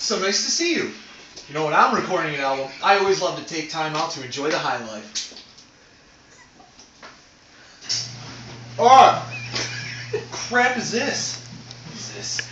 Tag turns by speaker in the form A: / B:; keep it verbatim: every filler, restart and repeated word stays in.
A: So nice to see you. You know, when I'm recording an album, I always love to take time out to enjoy the high life. Oh, crap is this? What is this?